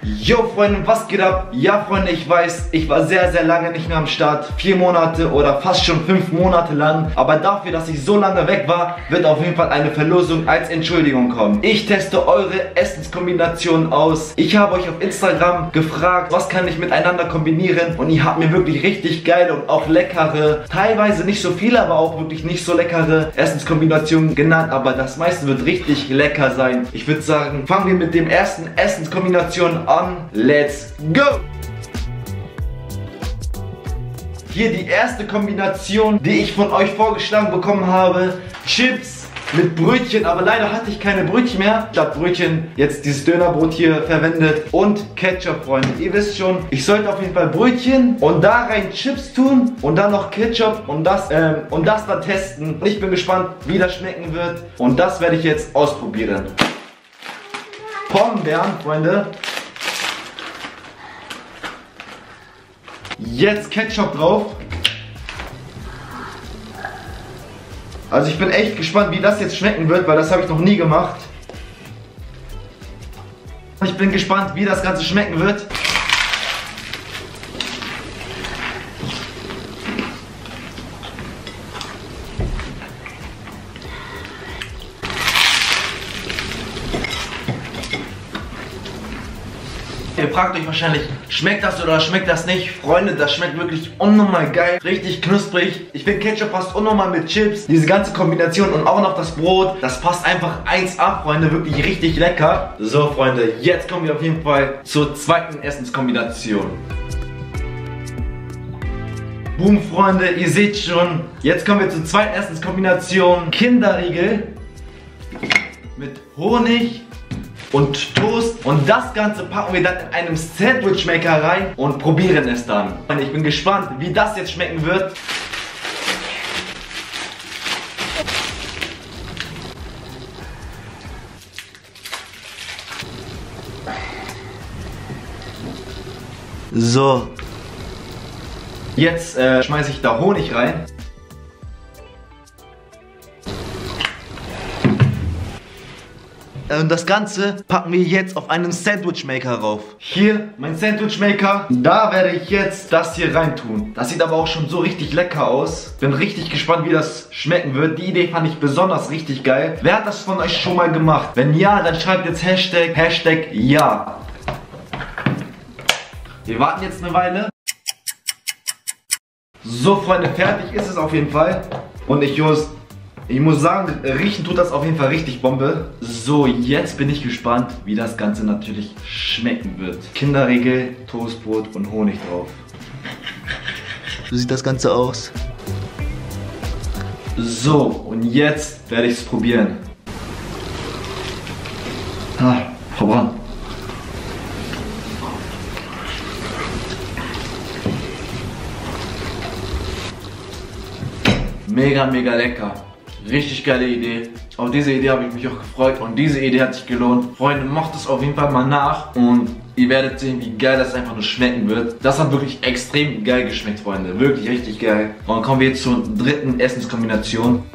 Yo Freunde, was geht ab? Ja Freunde, ich weiß, ich war sehr lange nicht mehr am Start. 4 Monate oder fast schon 5 Monate lang. Aber dafür, dass ich so lange weg war, wird auf jeden Fall eine Verlosung als Entschuldigung kommen. Ich teste eure Essenskombinationen aus. Ich habe euch auf Instagram gefragt, was kann ich miteinander kombinieren. Und ihr habt mir wirklich richtig geile und auch leckere, teilweise nicht so viele, aber auch wirklich nicht so leckere Essenskombinationen genannt. Aber das meiste wird richtig lecker sein. Ich würde sagen, fangen wir mit dem ersten Essenskombination an. Let's go! Hier die erste Kombination, die ich von euch vorgeschlagen bekommen habe. Chips mit Brötchen, aber leider hatte ich keine Brötchen mehr. Statt Brötchen jetzt dieses Dönerbrot hier verwendet. Und Ketchup, Freunde. Ihr wisst schon, ich sollte auf jeden Fall Brötchen und da rein Chips tun und dann noch Ketchup und das dann testen. Ich bin gespannt, wie das schmecken wird. Und das werde ich jetzt ausprobieren. Pombeeren, Freunde. Jetzt Ketchup drauf. Also ich bin echt gespannt, wie das jetzt schmecken wird, weil das habe ich noch nie gemacht. Ich bin gespannt, wie das Ganze schmecken wird. Ihr fragt euch wahrscheinlich, schmeckt das oder schmeckt das nicht? Freunde, das schmeckt wirklich unnormal geil. Richtig knusprig. Ich finde, Ketchup passt unnormal mit Chips. Diese ganze Kombination und auch noch das Brot, das passt einfach 1A, Freunde. Wirklich richtig lecker. So, Freunde, jetzt kommen wir auf jeden Fall zur zweiten Essenskombination. Boom, Freunde, ihr seht schon. Jetzt kommen wir zur zweiten Essenskombination. Kinderriegel mit Honig und Toast, und das Ganze packen wir dann in einem Sandwichmaker rein und probieren es dann. Und ich bin gespannt, wie das jetzt schmecken wird. So, jetzt schmeiße ich da Honig rein. Und das Ganze packen wir jetzt auf einen Sandwichmaker rauf. Hier mein Sandwichmaker. Da werde ich jetzt das hier rein tun. Das sieht aber auch schon so richtig lecker aus. Bin richtig gespannt, wie das schmecken wird. Die Idee fand ich besonders richtig geil. Wer hat das von euch schon mal gemacht? Wenn ja, dann schreibt jetzt Hashtag ja. Wir warten jetzt eine Weile. So, Freunde, fertig ist es auf jeden Fall. Und ich muss sagen, riechen tut das auf jeden Fall richtig Bombe. So, jetzt bin ich gespannt, wie das Ganze natürlich schmecken wird. Kinderriegel, Toastbrot und Honig drauf. So sieht das Ganze aus. So, und jetzt werde ich es probieren. Verbrannt. Mega lecker. Richtig geile Idee. Auf diese Idee habe ich mich auch gefreut und diese Idee hat sich gelohnt. Freunde, macht es auf jeden Fall mal nach und ihr werdet sehen, wie geil das einfach nur schmecken wird. Das hat wirklich extrem geil geschmeckt, Freunde. Wirklich richtig geil. Und dann kommen wir jetzt zur dritten Essenskombination.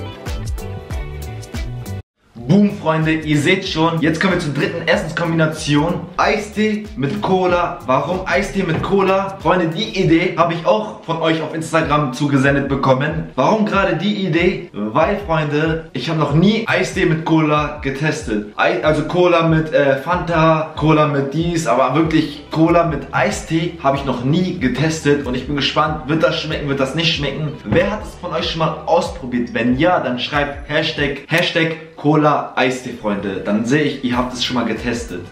Boom, Freunde, ihr seht schon, jetzt kommen wir zur dritten Essenskombination. Eistee mit Cola. Warum Eistee mit Cola? Freunde, die Idee habe ich auch von euch auf Instagram zugesendet bekommen. Warum gerade die Idee? Weil, Freunde, ich habe noch nie Eistee mit Cola getestet. Also Cola mit Fanta, Cola mit dies, aber wirklich Cola mit Eistee habe ich noch nie getestet. Und ich bin gespannt, wird das schmecken, wird das nicht schmecken? Wer hat es von euch schon mal ausprobiert? Wenn ja, dann schreibt Hashtag Cola Eistee, Freunde. Dann sehe ich, ihr habt es schon mal getestet.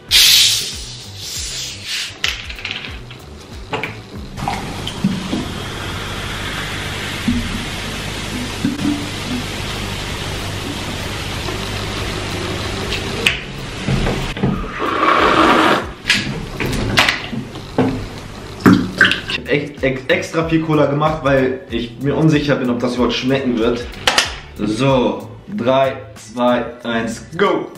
Ich habe extra viel Cola gemacht, weil ich mir unsicher bin, ob das überhaupt schmecken wird. So, 3, 2, 1, go!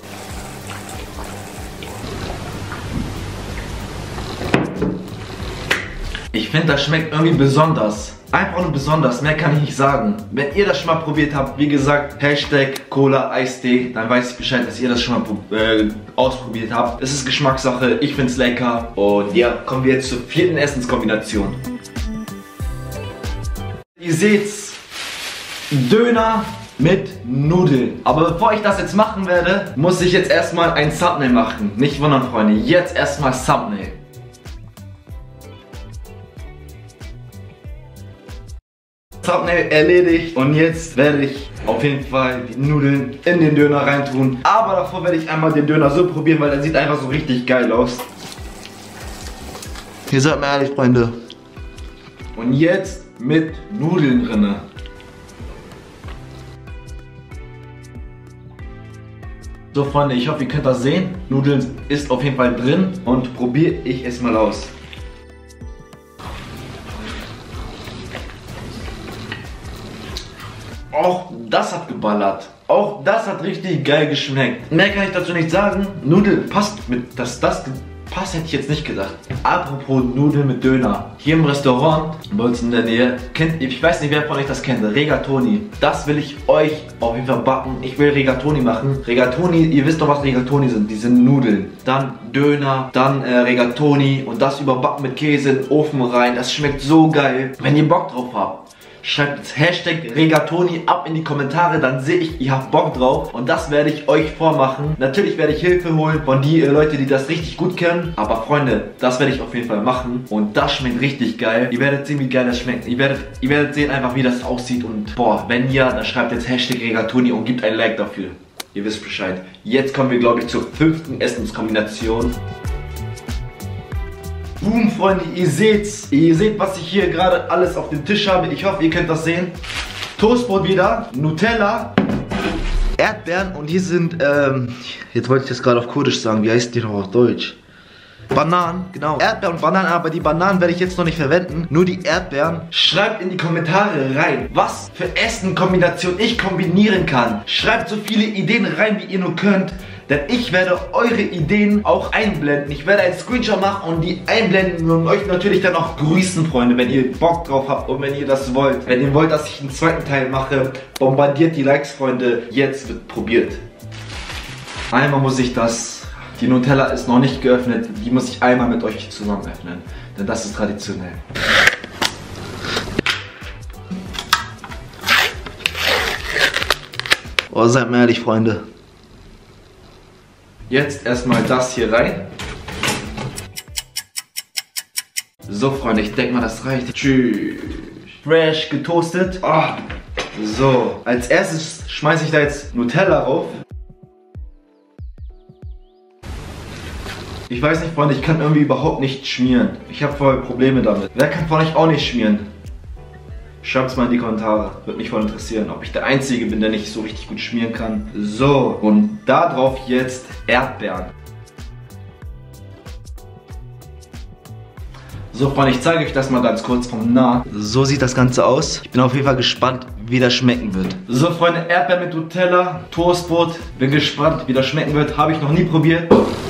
Ich finde, das schmeckt irgendwie besonders. Einfach nur besonders, mehr kann ich nicht sagen. Wenn ihr das schon mal probiert habt, wie gesagt, Hashtag Cola Eistee, dann weiß ich Bescheid, dass ihr das schon mal ausprobiert habt. Es ist Geschmackssache, ich find's lecker. Und ja, kommen wir jetzt zur vierten Essenskombination. Ihr seht's, Döner mit Nudeln. Aber bevor ich das jetzt machen werde, muss ich jetzt erstmal ein Thumbnail machen. Nicht wundern, Freunde, jetzt erstmal Thumbnail. Thumbnail erledigt und jetzt werde ich auf jeden Fall die Nudeln in den Döner reintun. Aber davor werde ich einmal den Döner so probieren, weil der sieht einfach so richtig geil aus. Ihr seid mir ehrlich, Freunde. Und jetzt mit Nudeln drinne. So, Freunde, ich hoffe, ihr könnt das sehen. Nudeln ist auf jeden Fall drin und probiere ich es mal aus. Auch das hat geballert. Auch das hat richtig geil geschmeckt. Mehr kann ich dazu nicht sagen. Nudeln passt mit, das passt hätte ich jetzt nicht gedacht. Apropos Nudeln mit Döner. Hier im Restaurant, bei uns in der Nähe, ich weiß nicht, wer von euch das kennt, Rigatoni. Das will ich euch auf jeden Fall backen. Ich will Rigatoni machen. Rigatoni, ihr wisst doch, was Rigatoni sind. Die sind Nudeln. Dann Döner, dann Rigatoni und das überbacken mit Käse in den Ofen rein. Das schmeckt so geil. Wenn ihr Bock drauf habt, schreibt jetzt Hashtag Rigatoni ab in die Kommentare, dann sehe ich, ihr habt Bock drauf und das werde ich euch vormachen. Natürlich werde ich Hilfe holen von die Leute, die das richtig gut kennen, aber Freunde, das werde ich auf jeden Fall machen und das schmeckt richtig geil. Ihr werdet sehen, wie geil das schmeckt. Ihr werdet sehen einfach, wie das aussieht und boah, wenn ja, dann schreibt jetzt Hashtag Rigatoni und gebt ein Like dafür. Ihr wisst Bescheid. Jetzt kommen wir, glaube ich, zur fünften Essenskombination. Boom, Freunde, ihr seht, was ich hier gerade alles auf dem Tisch habe. Ich hoffe, ihr könnt das sehen. Toastbrot wieder, Nutella, Erdbeeren und hier sind, jetzt wollte ich das gerade auf Kurdisch sagen, wie heißt die noch auf Deutsch? Bananen, genau. Erdbeeren und Bananen, aber die Bananen werde ich jetzt noch nicht verwenden. Nur die Erdbeeren. Schreibt in die Kommentare rein, was für Essenkombinationen ich kombinieren kann. Schreibt so viele Ideen rein, wie ihr nur könnt. Denn ich werde eure Ideen auch einblenden. Ich werde einen Screenshot machen und die einblenden und euch natürlich dann auch grüßen, Freunde, wenn ihr Bock drauf habt und wenn ihr das wollt. Wenn ihr wollt, dass ich einen zweiten Teil mache, bombardiert die Likes, Freunde. Jetzt wird probiert. Einmal muss ich die Nutella ist noch nicht geöffnet, die muss ich einmal mit euch zusammen öffnen. Denn das ist traditionell. Oh, seid mir ehrlich, Freunde. Jetzt erstmal das hier rein. So, Freunde, ich denke mal, das reicht. Tschüss. Fresh getoastet. Oh. So, als erstes schmeiße ich da jetzt Nutella rauf. Ich weiß nicht, Freunde, ich kann irgendwie überhaupt nicht schmieren. Ich habe voll Probleme damit. Wer kann von euch auch nicht schmieren? Schreibt es mal in die Kommentare. Würde mich voll interessieren, ob ich der Einzige bin, der nicht so richtig gut schmieren kann. So, und da drauf jetzt Erdbeeren. So, Freunde, ich zeige euch das mal ganz kurz vom nah. So sieht das Ganze aus. Ich bin auf jeden Fall gespannt, wie das schmecken wird. So, Freunde, Erdbeeren mit Nutella, Toastbrot. Bin gespannt, wie das schmecken wird. Habe ich noch nie probiert.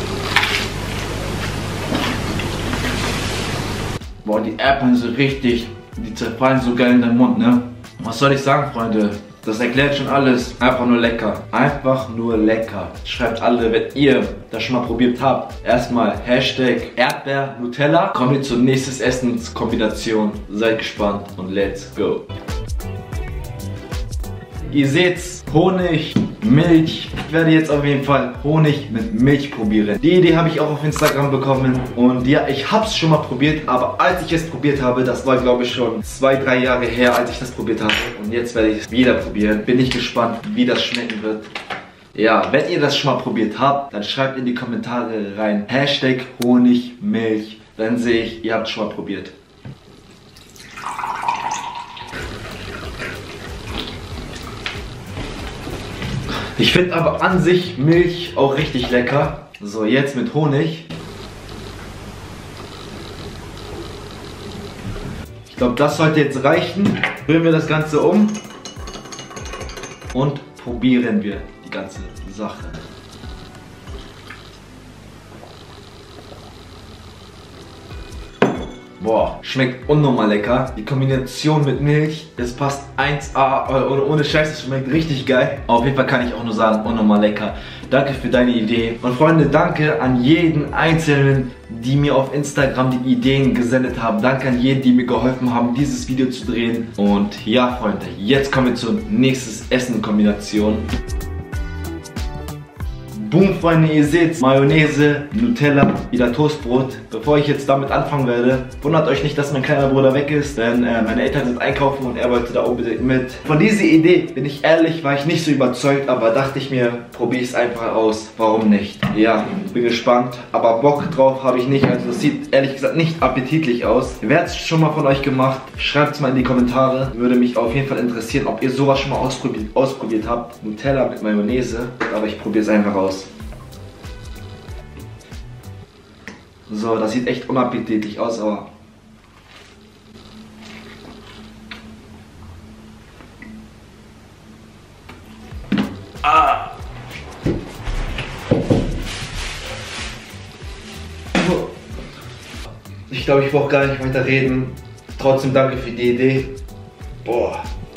Boah, die Erdbeeren sind richtig, die zerfallen so geil in den Mund, ne? Was soll ich sagen, Freunde? Das erklärt schon alles. Einfach nur lecker. Einfach nur lecker. Schreibt alle, wenn ihr das schon mal probiert habt. Erstmal Hashtag Erdbeer Nutella. Kommen wir zur nächsten Essenskombination. Seid gespannt und let's go. Ihr seht's, Honig, Milch. Ich werde jetzt auf jeden Fall Honig mit Milch probieren. Die Idee habe ich auch auf Instagram bekommen. Und ja, ich habe es schon mal probiert. Aber als ich es probiert habe, das war glaube ich schon 2-3 Jahre her, als ich das probiert habe. Und jetzt werde ich es wieder probieren. Bin ich gespannt, wie das schmecken wird. Ja, wenn ihr das schon mal probiert habt, dann schreibt in die Kommentare rein. Hashtag Honig, Milch. Dann sehe ich, ihr habt es schon mal probiert. Ich finde aber an sich Milch auch richtig lecker. So, jetzt mit Honig. Ich glaube, das sollte jetzt reichen. Rühren wir das Ganze um. Und probieren wir die ganze Sache. Boah, schmeckt unnormal lecker. Die Kombination mit Milch, das passt 1A, ohne Scheiß, das schmeckt richtig geil. Auf jeden Fall kann ich auch nur sagen, unnormal lecker. Danke für deine Idee. Und Freunde, danke an jeden Einzelnen, die mir auf Instagram die Ideen gesendet haben. Danke an jeden, die mir geholfen haben, dieses Video zu drehen. Und ja, Freunde, jetzt kommen wir zur nächsten Essen-Kombination. Boom, Freunde, ihr seht Mayonnaise, Nutella, wieder Toastbrot. Bevor ich jetzt damit anfangen werde, wundert euch nicht, dass mein kleiner Bruder weg ist, denn meine Eltern sind einkaufen und er wollte da unbedingt mit. Von dieser Idee, bin ich ehrlich, war ich nicht so überzeugt, aber dachte ich mir, probiere ich es einfach aus, warum nicht? Ja, bin gespannt, aber Bock drauf habe ich nicht, also das sieht ehrlich gesagt nicht appetitlich aus. Wer hat es schon mal von euch gemacht? Schreibt es mal in die Kommentare, würde mich auf jeden Fall interessieren, ob ihr sowas schon mal ausprobiert habt. Nutella mit Mayonnaise, aber ich probiere es einfach aus. So, das sieht echt unappetitlich aus, aber... Ah! Ich glaube, ich brauche gar nicht weiter reden. Trotzdem danke für die Idee. Boah.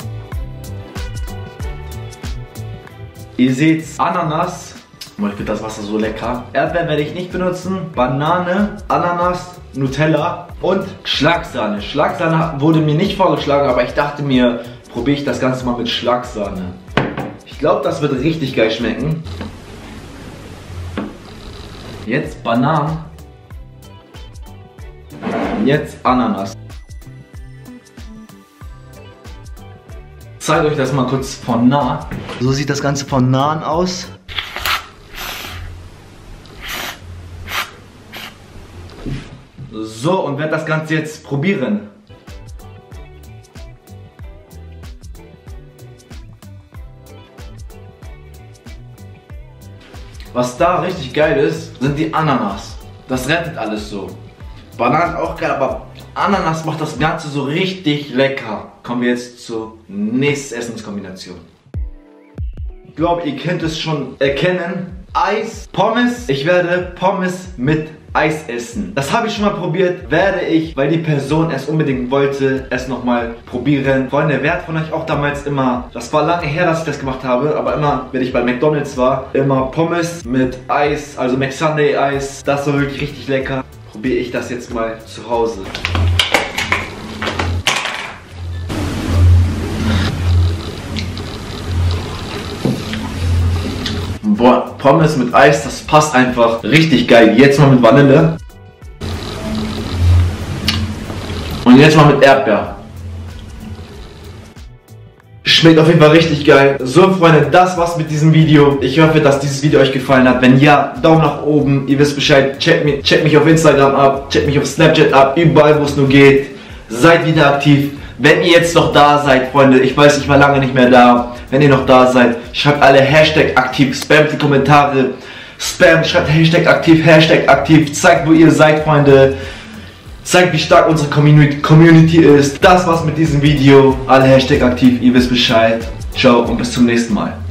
Ihr seht's, Ananas. Ich finde das Wasser so lecker. Erdbeeren werde ich nicht benutzen. Banane, Ananas, Nutella und Schlagsahne. Schlagsahne wurde mir nicht vorgeschlagen, aber ich dachte mir, probiere ich das Ganze mal mit Schlagsahne. Ich glaube, das wird richtig geil schmecken. Jetzt Bananen. Jetzt Ananas. Ich zeige euch das mal kurz von nah. So sieht das Ganze von nahen aus. So, und werde das Ganze jetzt probieren. Was da richtig geil ist, sind die Ananas. Das rettet alles so. Bananen auch geil, aber Ananas macht das Ganze so richtig lecker. Kommen wir jetzt zur nächsten Essenskombination. Ich glaube, ihr könnt es schon erkennen. Eis, Pommes. Ich werde Pommes mit Eis essen. Das habe ich schon mal probiert, werde ich, weil die Person es unbedingt wollte, es nochmal probieren. Freunde, wer hat von euch auch damals immer, das war lange her, dass ich das gemacht habe, aber immer, wenn ich bei McDonald's war, immer Pommes mit Eis, also McSunday Eis. Das war wirklich richtig lecker. Probiere ich das jetzt mal zu Hause. Boah, Pommes mit Eis, das passt einfach richtig geil. Jetzt mal mit Vanille. Und jetzt mal mit Erdbeer. Schmeckt auf jeden Fall richtig geil. So, Freunde, das war's mit diesem Video. Ich hoffe, dass dieses Video euch gefallen hat. Wenn ja, Daumen nach oben. Ihr wisst Bescheid. Checkt mich auf Instagram ab. Checkt mich auf Snapchat ab. Überall, wo es nur geht. Seid wieder aktiv. Wenn ihr jetzt noch da seid, Freunde, ich weiß, ich war lange nicht mehr da. Wenn ihr noch da seid, schreibt alle Hashtag aktiv, spamt die Kommentare, schreibt Hashtag aktiv, zeigt, wo ihr seid, Freunde. Zeigt, wie stark unsere Community ist. Das war's mit diesem Video. Alle Hashtag aktiv, ihr wisst Bescheid. Ciao und bis zum nächsten Mal.